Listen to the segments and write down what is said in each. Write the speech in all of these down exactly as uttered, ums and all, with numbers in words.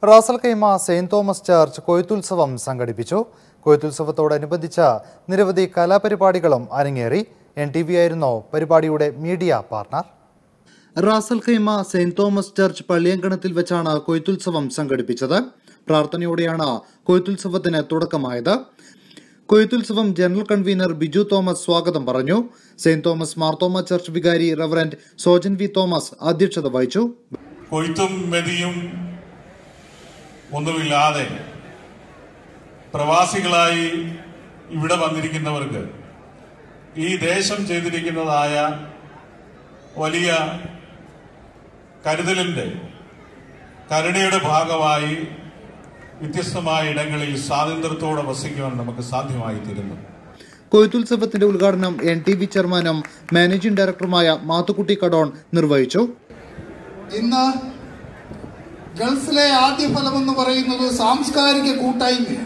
Ras al Khaimah Saint Thomas church കൊയ്ത്തുത്സവം സംഘടിപ്പിച്ചു. കൊയ്ത്തുത്സവത്തോടനുബന്ധിച്ച് നിരവധി കലാപരിപാടികളും അരങ്ങേറി. എൻ ടി വി ആയിരുന്നു പരിപാടിയുടെ media partner. Ras Al Khaimah Saint Thomas church പള്ളിയങ്കണത്തിൽ വെച്ചാണ് കൊയ്ത്തുത്സവം സംഘടിപ്പിച്ചത്. പ്രാർത്ഥനയോടെയാണ് കൊയ്ത്തുത്സവത്തിന് തുടക്കമായത്. കൊയ്ത്തുത്സവം ജനറൽ കൺവീനർ ബിജു തോമസ് സ്വാഗതം പറഞ്ഞു. സെയിന്റ് തോമസ് മാർത്തോമ ചർച്ച് വികാരി റവറന്റ് സോജൻ വി തോമസ് അധ്യക്ഷത വഹിച്ചു. കൊയ്ത്തും മെതിയും ഒന്നുമില്ലാതെ പ്രവാസികളായി ഇവിടെ വന്നിരിക്കുന്നവർക്ക് ഈ ദേശം ചെയ്തിരിക്കുന്നതായ വലിയ കരുതലിന്റെ കരുണയുടെ ഭാഗമായി വ്യത്യസ്തമായ ഇടങ്ങളിൽ സ്വാതന്ത്ര്യത്തോടെ വസിക്കുവാൻ നമുക്ക് സാധ്യമായി തീരുന്നു. കൊയ്ത്തുത്സവത്തിന്റെ ഉദ്ഘാടനം എൻ ടി വി ചെയർമാനും മാനേജിംഗ് ഡയറക്ടറുമായ മാത്തുക്കുട്ടി കടോൺ നിർവഹിച്ചു. ഇന്ന് ഗൾഫിലെ ആദ്യ ഫലമെന്ന് പറയുന്നത് സാംസ്കാരിക കൂട്ടായ്മയാണ്.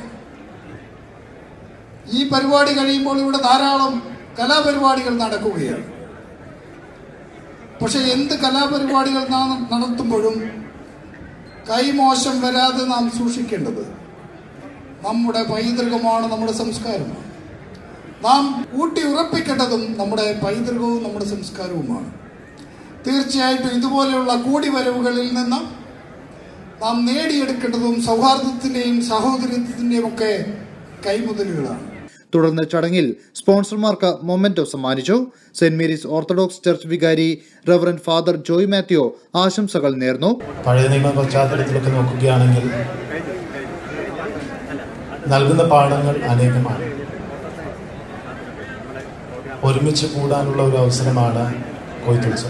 ഈ പരിപാടി കഴിയുമ്പോൾ ഇവിടെ ധാരാളം കലാപരിപാടികൾ നടക്കുകയാണ്. പക്ഷെ എന്ത് കലാപരിപാടികൾ നടത്തുമ്പോഴും കൈമോശം വരാതെ നാം സൂക്ഷിക്കേണ്ടത് നമ്മുടെ പൈതൃകമാണ്, നമ്മുടെ സംസ്കാരമാണ്. നാം ഊട്ടി ഉറപ്പിക്കേണ്ടതും നമ്മുടെ പൈതൃകവും നമ്മുടെ സംസ്കാരവുമാണ്. തീർച്ചയായിട്ടും ഇതുപോലെയുള്ള കൂടിവരവുകളിൽ നിന്ന് നാം നേടിയെടുക്കേണ്ടതും സൗഹാർദ്ദത്തിന്റെയും സഹോദര്യത്തിന്റെയും ഒക്കെ കൈമുതലുകളാണ്. തുടർന്ന് ചടങ്ങിൽ സ്പോൺസർമാർക്ക് മൊമെന്റോ സമ്മാനിച്ചു. സെന്റ് മേരീസ് ഓർത്തഡോക്സ് ചർച്ച് വികാരി റവറന്റ് ഫാദർ ജോയ് മാത്യു ആശംസകൾ നേർന്നു. പഴയ നിയമ പശ്ചാത്തലത്തിലൊക്കെ നോക്കുകയാണെങ്കിൽ നൽകുന്ന പാഠങ്ങൾ അനേകമാണ്. ഒരുമിച്ച് കൂടാനുള്ള ഒരു അവസരമാണ് കൊയ്ത്തുത്സവം.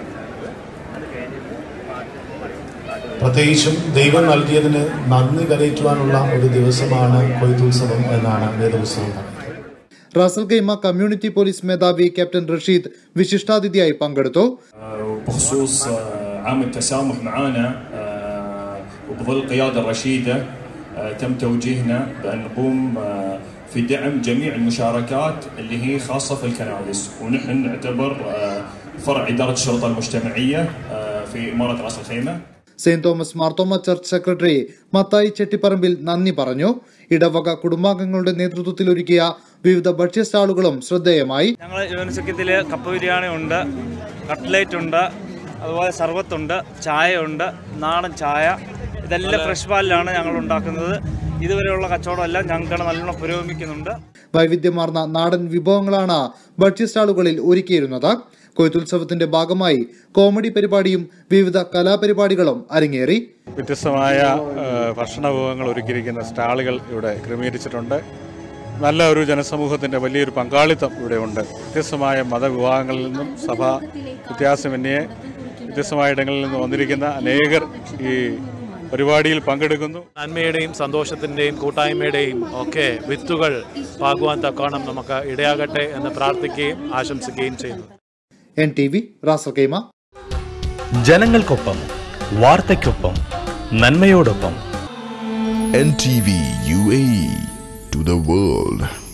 പ്രത്യേകിച്ചും ദൈവം നൽകിയതിന് നന്ദി കരയറ്റുവാനുള്ള ഒരു ദിവസമാണ് കൊയ്ത്തുത്സവം എന്നാണ് വേദപുസ്തകം പറയുന്നത്. റാസൽ ഖൈമ കമ്മ്യൂണിറ്റി പോലീസ് മേധാവി ക്യാപ്റ്റൻ റഷീദ് വിശിഷ്ടാതിഥിയായി പങ്കെടുത്തു. بخصوص عام التسامح معنا وبظل القيادة الرشيدة تم توجيهنا بأن نقوم في دعم جميع المشاركات اللي هي خاصة في الكنائس، ونحن نعتبر فرع إدارة الشرطة المجتمعية في إمارة راس الخيمة. Saint Thomas Marthoma church secretary Mathai Chettipparambil നന്ദി പറഞ്ഞു. ഇടവക കുടുംബാംഗങ്ങളുടെ നേതൃത്വത്തിൽ ഒരുക്കിയ വിവിധ ഭക്ഷ്യ സ്റ്റാളുകളും ശ്രദ്ധേയമായി. ഞങ്ങൾ യൂണിവേഴ്സിറ്റിയില് കപ്പ ബിരിയാണി ഉണ്ട്, കട്ട്ലേറ്റ് ഉണ്ട്, അതുപോലെ സർബത്തുണ്ട്, ചായ ഉണ്ട്, നാടൻ ചായ. ഇതെല്ലാം ഫ്രഷ് പാലിലാണ് ഞങ്ങൾ ഉണ്ടാക്കുന്നത്. ഇതുവരെയുള്ള കച്ചവടമെല്ലാം ഞങ്ങൾക്ക് നല്ലോണം പുരോഗമിക്കുന്നുണ്ട്. വൈവിധ്യമാർന്ന നാടൻ വിഭവങ്ങളാണ് ഭക്ഷ്യ സ്റ്റാളുകളിൽ ഒരുക്കിയിരുന്നത്. കൊയ്ത്തുത്സവത്തിന്റെ ഭാഗമായി കോമഡി പരിപാടിയും വിവിധ കലാപരിപാടികളും അരങ്ങേറി. വ്യത്യസ്തമായ ഭക്ഷണ വിഭവങ്ങൾ ഒരുക്കിയിരിക്കുന്ന സ്റ്റാളുകൾ ഇവിടെ ക്രമീകരിച്ചിട്ടുണ്ട്. നല്ല ഒരു ജനസമൂഹത്തിന്റെ വലിയൊരു പങ്കാളിത്തം ഇവിടെ ഉണ്ട്. വ്യത്യസ്തമായ മതവിഭാഗങ്ങളിൽ നിന്നും സഭാ വ്യത്യാസമന്യേ വ്യത്യസ്തമായ ഇടങ്ങളിൽ നിന്ന് വന്നിരിക്കുന്ന അനേകർ ഈ പരിപാടിയിൽ പങ്കെടുക്കുന്നു. നന്മയുടെയും സന്തോഷത്തിന്റെയും കൂട്ടായ്മയുടെയും ഒക്കെ വിത്തുകൾ പാകുവാൻ തക്കവണ്ണം നമുക്ക് ഇടയാകട്ടെ എന്ന് പ്രാർത്ഥിക്കുകയും ആശംസിക്കുകയും ചെയ്യുന്നു. N T V Ras Al Khaimah. ജനങ്ങൾക്കൊപ്പം, വാർത്തയ്ക്കൊപ്പം, നന്മയോടൊപ്പം. N T V U A E to the world.